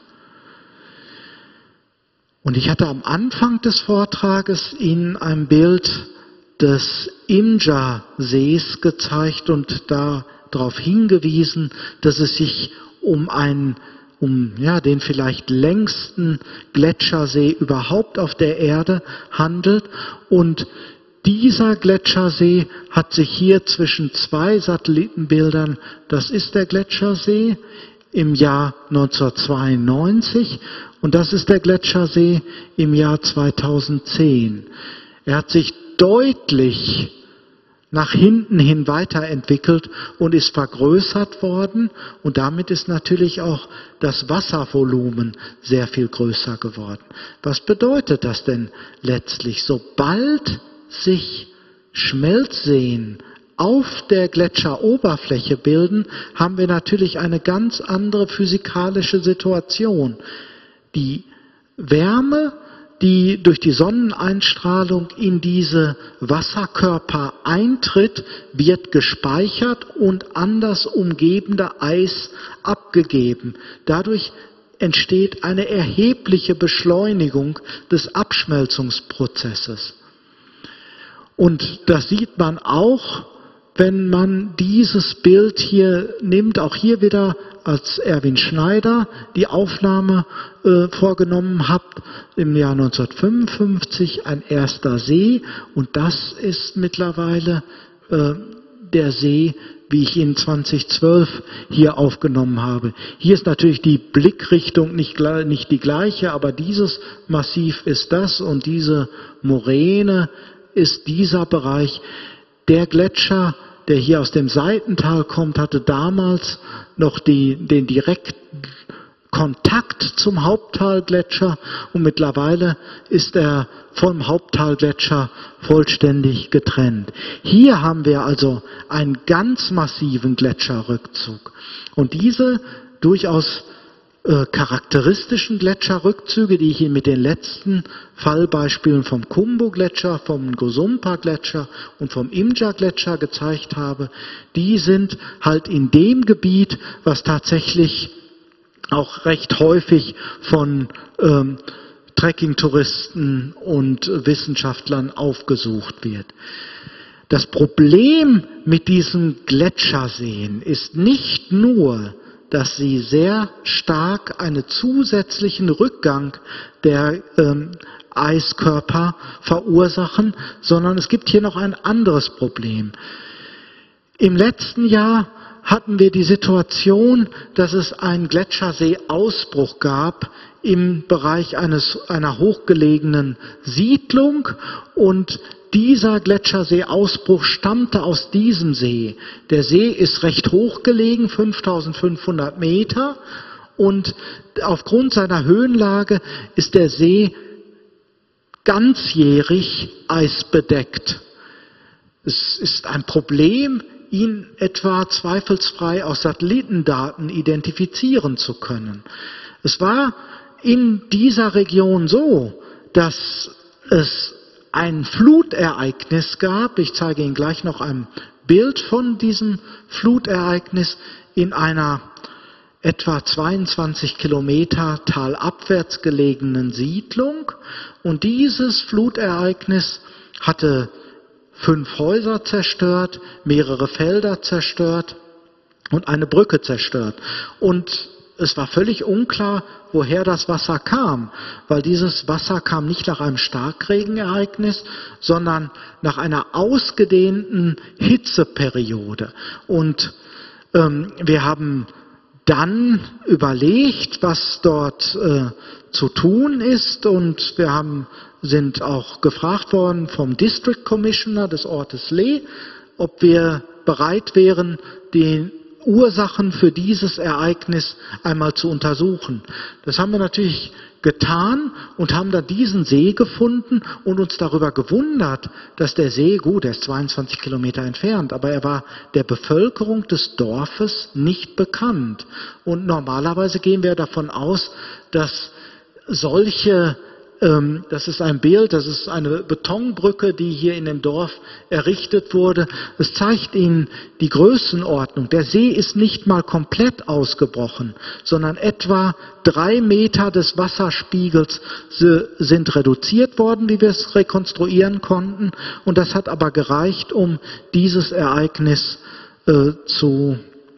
Und ich hatte am Anfang des Vortrages Ihnen ein Bild des Imja-Sees gezeigt und darauf hingewiesen, dass es sich um den vielleicht längsten Gletschersee überhaupt auf der Erde handelt. Und dieser Gletschersee hat sich hier zwischen zwei Satellitenbildern, das ist der Gletschersee im Jahr 1992 und das ist der Gletschersee im Jahr 2010. Er hat sich deutlich nach hinten hin weiterentwickelt und ist vergrößert worden und damit ist natürlich auch das Wasservolumen sehr viel größer geworden. Was bedeutet das denn letztlich? Sobald sich Schmelzseen auf der Gletscheroberfläche bilden, haben wir natürlich eine ganz andere physikalische Situation. Die Wärme, die durch die Sonneneinstrahlung in diese Wasserkörper eintritt, wird gespeichert und an das umgebende Eis abgegeben. Dadurch entsteht eine erhebliche Beschleunigung des Abschmelzungsprozesses. Und das sieht man auch, wenn man dieses Bild hier nimmt, auch hier wieder als Erwin Schneider die Aufnahme vorgenommen hat, im Jahr 1955 ein erster See und das ist mittlerweile der See, wie ich ihn 2012 hier aufgenommen habe. Hier ist natürlich die Blickrichtung nicht die gleiche, aber dieses Massiv ist das und diese Moräne ist dieser Bereich. Der Gletscher, der hier aus dem Seitental kommt, hatte damals noch den direkten Kontakt zum Haupttalgletscher und mittlerweile ist er vom Haupttalgletscher vollständig getrennt. Hier haben wir also einen ganz massiven Gletscherrückzug und diese durchaus charakteristischen Gletscherrückzüge, die ich Ihnen mit den letzten Fallbeispielen vom Khumbu-Gletscher, vom Ngozumpa-Gletscher und vom Imja-Gletscher gezeigt habe, die sind halt in dem Gebiet, was tatsächlich auch recht häufig von Trekkingtouristen und Wissenschaftlern aufgesucht wird. Das Problem mit diesen Gletscherseen ist nicht nur, dass sie sehr stark einen zusätzlichen Rückgang der Eiskörper verursachen, sondern es gibt hier noch ein anderes Problem. Im letzten Jahr hatten wir die Situation, dass es einen Gletscherseeausbruch gab im Bereich einer hochgelegenen Siedlung, und dieser Gletscherseeausbruch stammte aus diesem See. Der See ist recht hoch gelegen, 5500 Meter, und aufgrund seiner Höhenlage ist der See ganzjährig eisbedeckt. Es ist ein Problem, ihn etwa zweifelsfrei aus Satellitendaten identifizieren zu können. Es war in dieser Region so, dass es ein Flutereignis gab. Ich zeige Ihnen gleich noch ein Bild von diesem Flutereignis in einer etwa 22 Kilometer talabwärts gelegenen Siedlung. Und dieses Flutereignis hatte 5 Häuser zerstört, mehrere Felder zerstört und eine Brücke zerstört. Und es war völlig unklar, woher das Wasser kam, weil dieses Wasser kam nicht nach einem Starkregenereignis, sondern nach einer ausgedehnten Hitzeperiode. Und wir haben dann überlegt, was dort zu tun ist, und wir sind auch gefragt worden vom District Commissioner des Ortes Leh, ob wir bereit wären, die Ursachen für dieses Ereignis einmal zu untersuchen. Das haben wir natürlich getan und haben dann diesen See gefunden und uns darüber gewundert, dass der See, gut, er ist 22 Kilometer entfernt, aber er war der Bevölkerung des Dorfes nicht bekannt. Und normalerweise gehen wir davon aus, dass das ist ein Bild, das ist eine Betonbrücke, die hier in dem Dorf errichtet wurde. Es zeigt Ihnen die Größenordnung. Der See ist nicht mal komplett ausgebrochen, sondern etwa 3 Meter des Wasserspiegels sind reduziert worden, wie wir es rekonstruieren konnten. Und das hat aber gereicht, um dieses Ereignis zu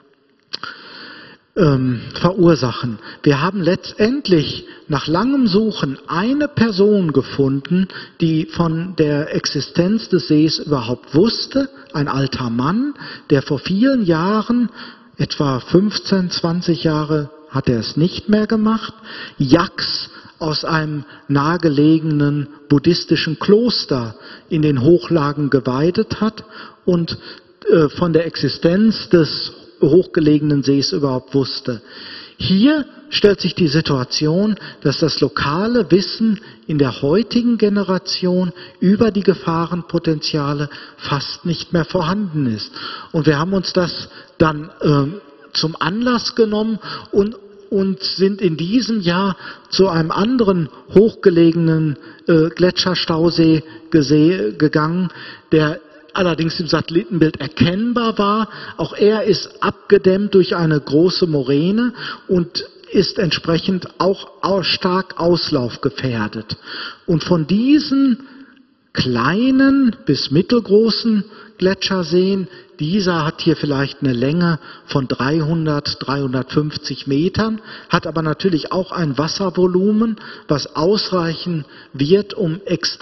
verursachen. Wir haben letztendlich nach langem Suchen eine Person gefunden, die von der Existenz des Sees überhaupt wusste, ein alter Mann, der vor vielen Jahren, etwa 15, 20 Jahre hat er es nicht mehr gemacht, Yaks aus einem nahegelegenen buddhistischen Kloster in den Hochlagen geweidet hat und von der Existenz des hochgelegenen Sees überhaupt wusste. Hier stellt sich die Situation, dass das lokale Wissen in der heutigen Generation über die Gefahrenpotenziale fast nicht mehr vorhanden ist. Und wir haben uns das dann zum Anlass genommen und sind in diesem Jahr zu einem anderen hochgelegenen Gletscherstausee gegangen, der allerdings im Satellitenbild erkennbar war. Auch er ist abgedämmt durch eine große Moräne und ist entsprechend auch stark auslaufgefährdet. Und von diesen kleinen bis mittelgroßen Gletscherseen, dieser hat hier vielleicht eine Länge von 300, 350 Metern, hat aber natürlich auch ein Wasservolumen, was ausreichen wird, um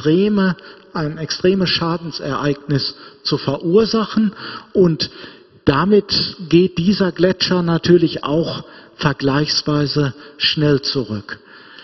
ein extremes Schadensereignis zu verursachen. Und damit geht dieser Gletscher natürlich auch vergleichsweise schnell zurück.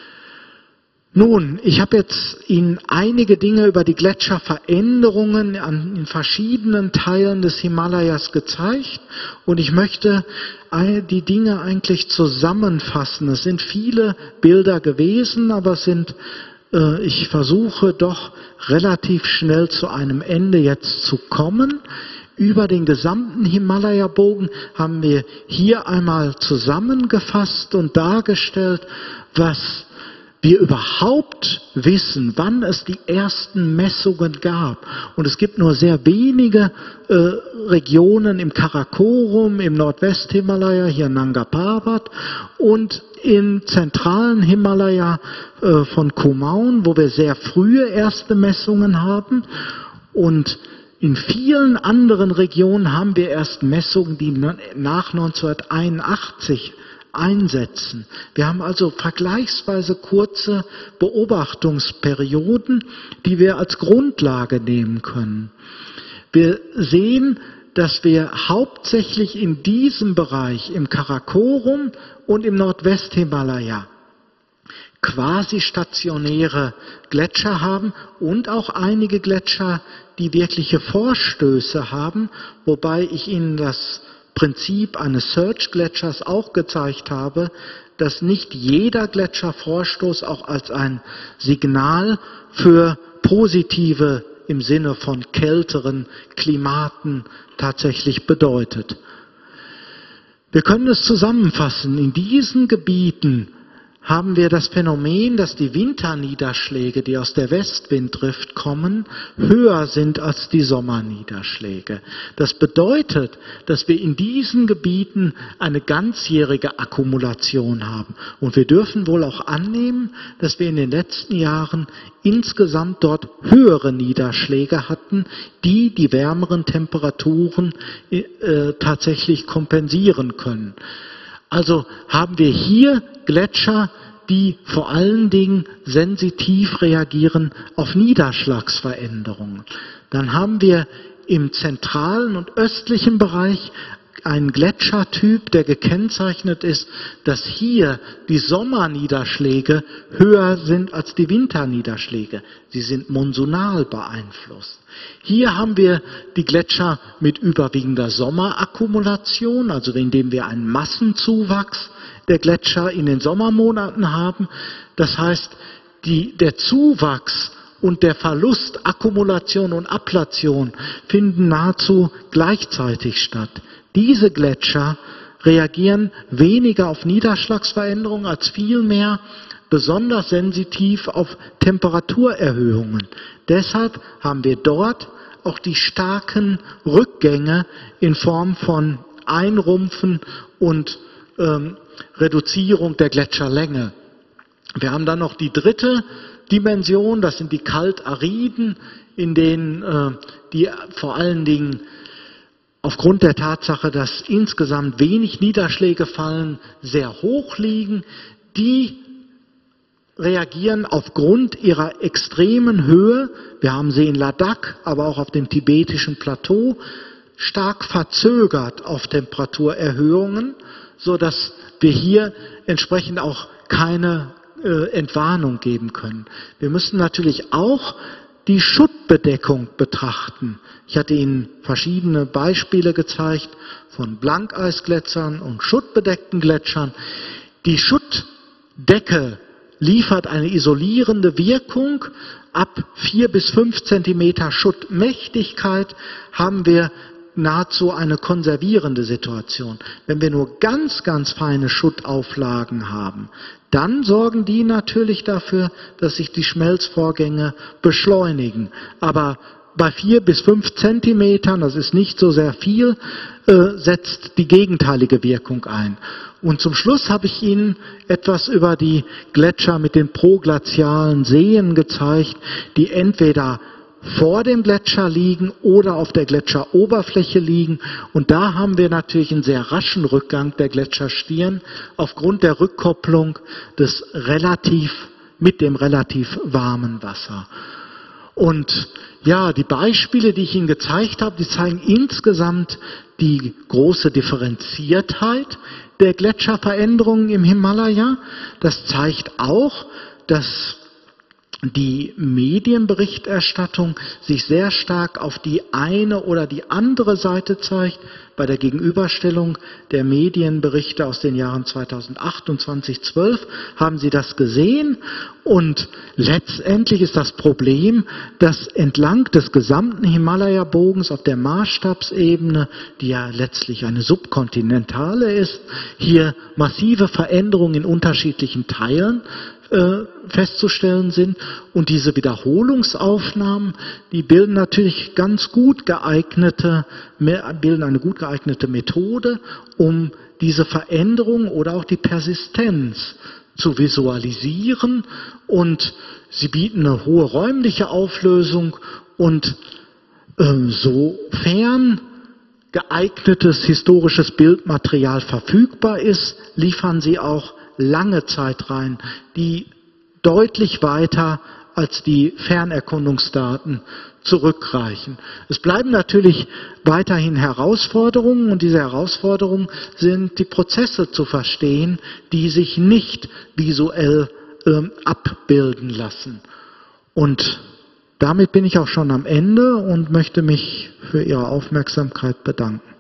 Nun, ich habe jetzt Ihnen einige Dinge über die Gletscherveränderungen in verschiedenen Teilen des Himalayas gezeigt und ich möchte die Dinge eigentlich zusammenfassen. Es sind viele Bilder gewesen, aber ich versuche doch relativ schnell zu einem Ende jetzt zu kommen. Über den gesamten Himalaya-Bogen haben wir hier einmal zusammengefasst und dargestellt, was wir überhaupt wissen, wann es die ersten Messungen gab. Und es gibt nur sehr wenige Regionen im Karakorum, im Nordwesthimalaya, hier Nanga Parbat und im zentralen Himalaya von Kumaun, wo wir sehr frühe erste Messungen haben. Und In vielen anderen Regionen haben wir erst Messungen, die nach 1981 einsetzen. Wir haben also vergleichsweise kurze Beobachtungsperioden, die wir als Grundlage nehmen können. Wir sehen, dass wir hauptsächlich in diesem Bereich, im Karakorum und im Nordwesthimalaya, quasi stationäre Gletscher haben und auch einige Gletscher, die wirkliche Vorstöße haben, wobei ich Ihnen das Prinzip eines Surge-Gletschers auch gezeigt habe, dass nicht jeder Gletschervorstoß auch als ein Signal für positive im Sinne von kälteren Klimaten tatsächlich bedeutet. Wir können es zusammenfassen. In diesen Gebieten haben wir das Phänomen, dass die Winterniederschläge, die aus der Westwinddrift kommen, höher sind als die Sommerniederschläge. Das bedeutet, dass wir in diesen Gebieten eine ganzjährige Akkumulation haben. Und wir dürfen wohl auch annehmen, dass wir in den letzten Jahren insgesamt dort höhere Niederschläge hatten, die die wärmeren Temperaturen tatsächlich kompensieren können. Also haben wir hier Gletscher, die vor allen Dingen sensitiv reagieren auf Niederschlagsveränderungen. Dann haben wir im zentralen und östlichen Bereich einen Gletschertyp, der gekennzeichnet ist, dass hier die Sommerniederschläge höher sind als die Winterniederschläge. Sie sind monsunal beeinflusst. Hier haben wir die Gletscher mit überwiegender Sommerakkumulation, also indem wir einen Massenzuwachs der Gletscher in den Sommermonaten haben. Das heißt, der Zuwachs und der Verlust, Akkumulation und Ablation finden nahezu gleichzeitig statt. Diese Gletscher reagieren weniger auf Niederschlagsveränderungen als vielmehr besonders sensitiv auf Temperaturerhöhungen. Deshalb haben wir dort auch die starken Rückgänge in Form von Einrumpfen und Reduzierung der Gletscherlänge. Wir haben dann noch die dritte Dimension, das sind die Kaltariden, in denen die vor allen Dingen aufgrund der Tatsache, dass insgesamt wenig Niederschläge fallen, sehr hoch liegen. Die reagieren aufgrund ihrer extremen Höhe, wir haben sie in Ladakh, aber auch auf dem tibetischen Plateau, stark verzögert auf Temperaturerhöhungen, sodass wir hier entsprechend auch keine Entwarnung geben können. Wir müssen natürlich auch die Schuttbedeckung betrachten. Ich hatte Ihnen verschiedene Beispiele gezeigt von Blankeisgletschern und schuttbedeckten Gletschern. Die Schuttdecke liefert eine isolierende Wirkung. Ab 4 bis 5 Zentimeter Schuttmächtigkeit haben wir nahezu eine konservierende Situation. Wenn wir nur ganz, ganz feine Schuttauflagen haben, dann sorgen die natürlich dafür, dass sich die Schmelzvorgänge beschleunigen. Aber bei 4 bis 5 Zentimetern, das ist nicht so sehr viel, setzt die gegenteilige Wirkung ein. Und zum Schluss habe ich Ihnen etwas über die Gletscher mit den proglazialen Seen gezeigt, die entweder vor dem Gletscher liegen oder auf der Gletscheroberfläche liegen. Und da haben wir natürlich einen sehr raschen Rückgang der Gletscherstirn aufgrund der Rückkopplung mit dem relativ warmen Wasser. Und ja, die Beispiele, die ich Ihnen gezeigt habe, die zeigen insgesamt die große Differenziertheit der Gletscherveränderungen im Himalaya. Das zeigt auch, dass die Medienberichterstattung sich sehr stark auf die eine oder die andere Seite zeigt. Bei der Gegenüberstellung der Medienberichte aus den Jahren 2008 und 2012 haben Sie das gesehen. Und letztendlich ist das Problem, dass entlang des gesamten Himalaya-Bogens auf der Maßstabsebene, die ja letztlich eine subkontinentale ist, hier massive Veränderungen in unterschiedlichen Teilen festzustellen sind. Und diese Wiederholungsaufnahmen, die bilden natürlich eine gut geeignete Methode, um diese Veränderung oder auch die Persistenz zu visualisieren. Und sie bieten eine hohe räumliche Auflösung und Sofern geeignetes historisches Bildmaterial verfügbar ist, liefern sie auch lange Zeit rein, die deutlich weiter als die Fernerkundungsdaten zurückreichen. Es bleiben natürlich weiterhin Herausforderungen, und diese Herausforderungen sind, die Prozesse zu verstehen, die sich nicht visuell abbilden lassen. Und damit bin ich auch schon am Ende und möchte mich für Ihre Aufmerksamkeit bedanken.